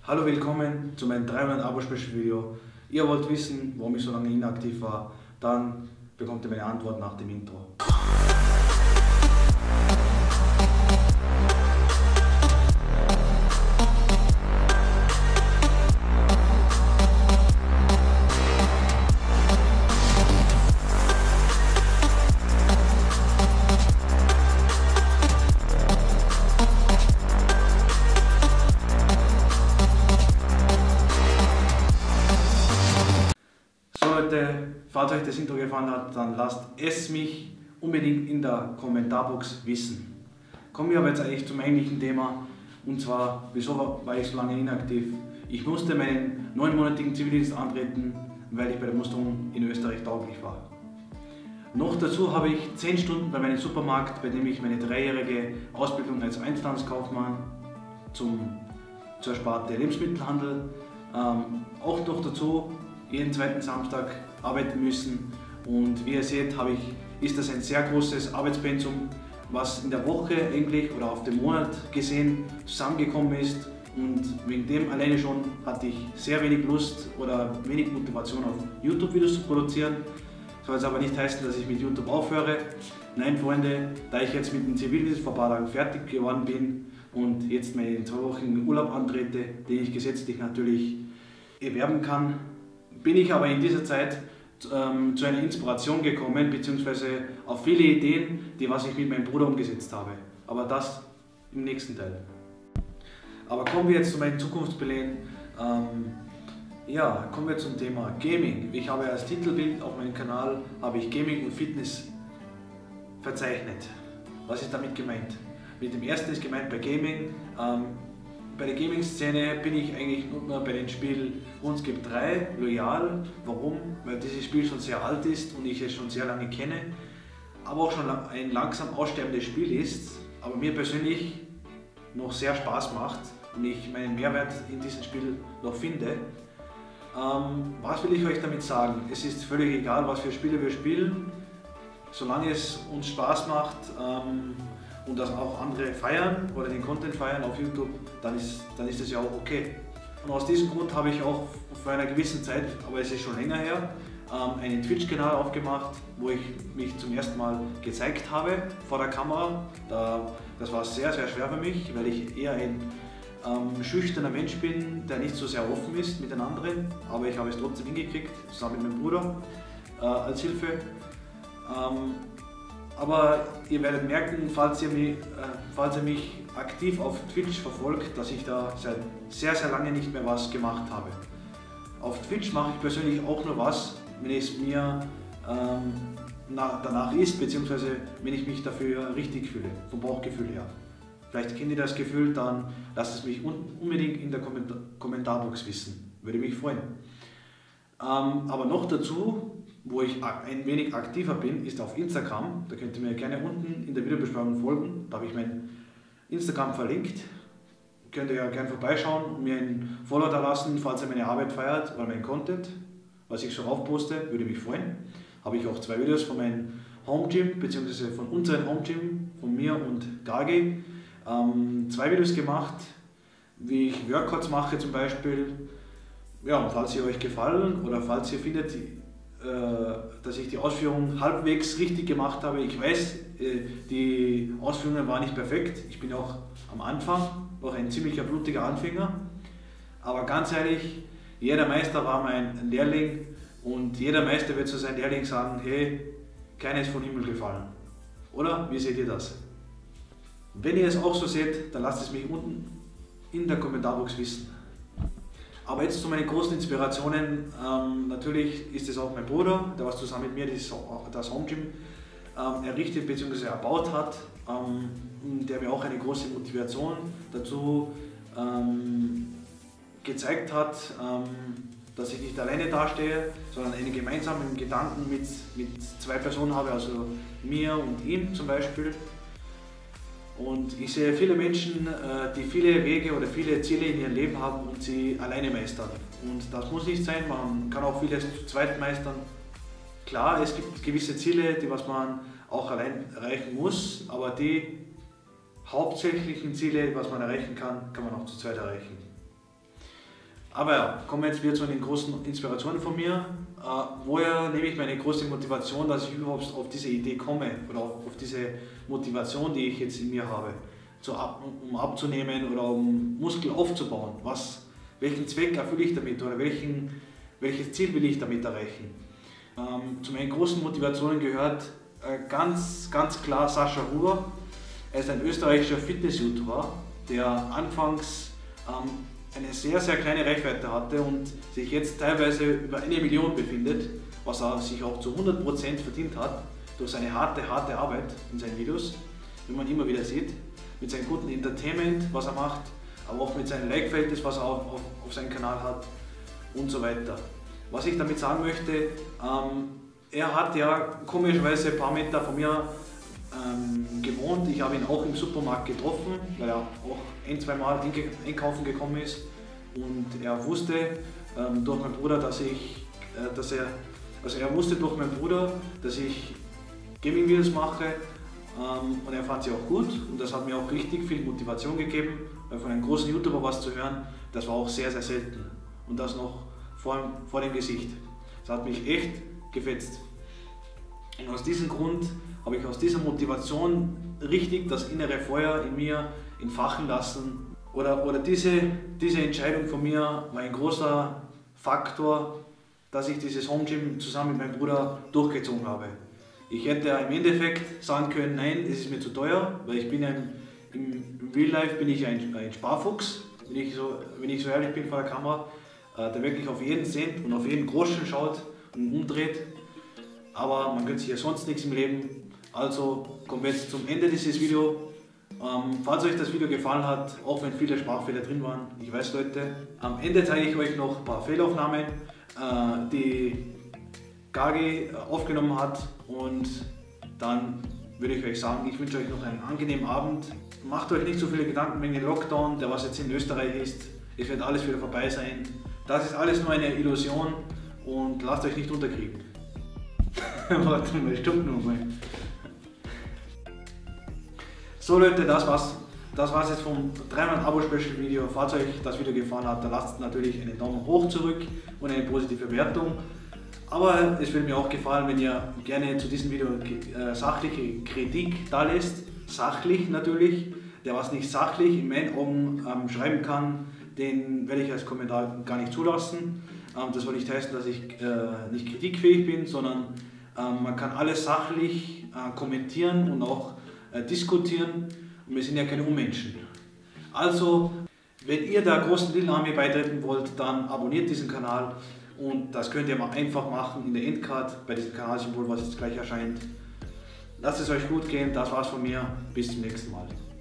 Hallo, willkommen zu meinem 300 Abo-Special-Video. Ihr wollt wissen, warum ich so lange inaktiv war? Dann bekommt ihr meine Antwort nach dem Intro. Falls euch das Intro gefallen hat, dann lasst es mich unbedingt in der Kommentarbox wissen. Kommen wir aber jetzt eigentlich zum eigentlichen Thema, und zwar, wieso war ich so lange inaktiv? Ich musste meinen 9-monatigen Zivildienst antreten, weil ich bei der Musterung in Österreich tauglich war. Noch dazu habe ich 10 Stunden bei meinem Supermarkt, bei dem ich meine 3-jährige Ausbildung als Einzelhandelskaufmann zur Sparte Lebensmittelhandel, auch noch dazu jeden zweiten Samstag arbeiten müssen, und wie ihr seht, ist das ein sehr großes Arbeitspensum, was in der Woche eigentlich oder auf den Monat gesehen zusammengekommen ist, und wegen dem alleine schon hatte ich sehr wenig Lust oder wenig Motivation auf YouTube-Videos zu produzieren. Soll jetzt aber nicht heißen, dass ich mit YouTube aufhöre. Nein, Freunde, da ich jetzt mit dem Zivildienst vor ein paar Tagen fertig geworden bin und jetzt meinen 2 Wochen Urlaub antrete, den ich gesetzlich natürlich erwerben kann, bin ich aber in dieser Zeit zu einer Inspiration gekommen, beziehungsweise auf viele Ideen, was ich mit meinem Bruder umgesetzt habe. Aber das im nächsten Teil. Aber kommen wir jetzt zu meinen Zukunftsplänen. Kommen wir zum Thema Gaming. Ich habe als Titelbild auf meinem Kanal Gaming und Fitness verzeichnet. Was ist damit gemeint? Mit dem ersten ist gemeint bei Gaming. Bei der Gaming-Szene bin ich eigentlich nur bei dem Spiel Uns gibt 3 loyal. Warum? Weil dieses Spiel schon sehr alt ist und ich es schon sehr lange kenne, aber auch schon ein langsam aussterbendes Spiel ist, aber mir persönlich noch sehr Spaß macht und ich meinen Mehrwert in diesem Spiel noch finde. Was will ich euch damit sagen? Es ist völlig egal, was für Spiele wir spielen, solange es uns Spaß macht und das auch andere feiern oder den Content feiern auf YouTube, dann ist das ja auch okay. Und aus diesem Grund habe ich auch vor einer gewissen Zeit, aber es ist schon länger her, einen Twitch-Kanal aufgemacht, wo ich mich zum ersten Mal gezeigt habe vor der Kamera. Das war sehr, sehr schwer für mich, weil ich eher ein schüchterner Mensch bin, der nicht so sehr offen ist mit den anderen, aber ich habe es trotzdem hingekriegt, zusammen mit meinem Bruder als Hilfe. Aber ihr werdet merken, falls ihr mich aktiv auf Twitch verfolgt, dass ich da seit sehr, sehr lange nicht mehr was gemacht habe. Auf Twitch mache ich persönlich auch nur was, wenn es mir danach ist, beziehungsweise wenn ich mich dafür richtig fühle, vom Bauchgefühl her. Vielleicht kennt ihr das Gefühl, dann lasst es mich unbedingt in der Kommentarbox wissen, würde mich freuen. Aber noch dazu, wo ich ein wenig aktiver bin, ist auf Instagram. Da könnt ihr mir gerne unten in der Videobeschreibung folgen. Da habe ich mein Instagram verlinkt. Könnt ihr ja gerne vorbeischauen und mir ein Follow da lassen, falls ihr meine Arbeit feiert oder mein Content, was ich so raufposte, würde mich freuen. Habe ich auch 2 Videos von meinem Home Gym, beziehungsweise von unserem Home Gym, von mir und Gagi. 2 Videos gemacht, wie ich Workouts mache zum Beispiel. Ja, und falls sie euch gefallen oder falls ihr findet, dass ich die Ausführung halbwegs richtig gemacht habe. Ich weiß, die Ausführungen waren nicht perfekt. Ich bin auch am Anfang noch ein ziemlicher blutiger Anfänger. Aber ganz ehrlich, jeder Meister war mein Lehrling und jeder Meister wird zu seinem Lehrling sagen, hey, keiner ist vom Himmel gefallen. Oder? Wie seht ihr das? Wenn ihr es auch so seht, dann lasst es mich unten in der Kommentarbox wissen. Aber jetzt zu meinen großen Inspirationen. Natürlich ist es auch mein Bruder, der was zusammen mit mir das Home Gym errichtet bzw. erbaut hat, der mir auch eine große Motivation dazu gezeigt hat, dass ich nicht alleine dastehe, sondern einen gemeinsamen Gedanken mit 2 Personen habe, also mir und ihm zum Beispiel. Und ich sehe viele Menschen, die viele Wege oder viele Ziele in ihrem Leben haben und sie alleine meistern. Und das muss nicht sein, man kann auch vieles zu zweit meistern. Klar, es gibt gewisse Ziele, was man auch allein erreichen muss, aber die hauptsächlichen Ziele, was man erreichen kann, kann man auch zu zweit erreichen. Aber ja, kommen wir jetzt wieder zu den großen Inspirationen von mir. Woher nehme ich meine große Motivation, dass ich überhaupt auf diese Idee komme oder auf diese Motivation, die ich jetzt in mir habe, um abzunehmen oder um Muskel aufzubauen. Welchen Zweck erfülle ich damit oder welches Ziel will ich damit erreichen? Zu meinen großen Motivationen gehört ganz klar Sascha Huber. Er ist ein österreichischer Fitness-YouTuber, der anfangs eine sehr kleine Reichweite hatte und sich jetzt teilweise über 1 Million befindet, was er sich auch zu 100% verdient hat durch seine harte Arbeit in seinen Videos, wie man immer wieder sieht, mit seinem guten Entertainment, was er macht, aber auch mit seinem Like-Verhältnis, was er auf seinem Kanal hat und so weiter. Was ich damit sagen möchte, er hat ja komischerweise ein paar Meter von mir gewohnt. Ich habe ihn auch im Supermarkt getroffen, weil er auch 1-2 Mal einkaufen gekommen ist. Und er wusste durch meinen Bruder, dass ich Gaming-Videos mache und er fand sie auch gut und das hat mir auch richtig viel Motivation gegeben, weil von einem großen YouTuber was zu hören, das war auch sehr selten und das noch vor dem Gesicht. Das hat mich echt gefetzt. Und aus diesem Grund habe ich aus dieser Motivation richtig das innere Feuer in mir entfachen lassen. Oder diese Entscheidung von mir war ein großer Faktor, dass ich dieses Home Gym zusammen mit meinem Bruder durchgezogen habe. Ich hätte im Endeffekt sagen können, nein, es ist mir zu teuer, weil ich bin im Real Life bin ich ein Sparfuchs, wenn ich so ehrlich bin vor der Kamera, der wirklich auf jeden Cent und auf jeden Groschen schaut und umdreht. Aber man gönnt sich ja sonst nichts im Leben. Also kommen wir jetzt zum Ende dieses Videos. Falls euch das Video gefallen hat, auch wenn viele Sprachfehler drin waren, ich weiß Leute, am Ende zeige ich euch noch ein paar Fehlaufnahmen, die Gagi aufgenommen hat und dann würde ich euch sagen, ich wünsche euch noch einen angenehmen Abend. Macht euch nicht so viele Gedanken wegen dem Lockdown, der was jetzt in Österreich ist. Es wird alles wieder vorbei sein. Das ist alles nur eine Illusion und lasst euch nicht unterkriegen. Warte mal, stopp nochmal. So Leute, das war's jetzt vom 300 Abo-Special Video. Falls euch das Video gefallen hat, dann lasst natürlich einen Daumen hoch zurück und eine positive Bewertung. Aber es würde mir auch gefallen, wenn ihr gerne zu diesem Video sachliche Kritik da lässt. Sachlich natürlich. Der was nicht sachlich in meinen Augen schreiben kann, den werde ich als Kommentar gar nicht zulassen. Das soll nicht heißen, dass ich nicht kritikfähig bin, sondern man kann alles sachlich kommentieren und auch diskutieren und wir sind ja keine Unmenschen. Also, wenn ihr der großen Little Army beitreten wollt, dann abonniert diesen Kanal und das könnt ihr mal einfach machen in der Endcard bei diesem Kanalsymbol, was jetzt gleich erscheint. Lasst es euch gut gehen, das war's von mir, bis zum nächsten Mal.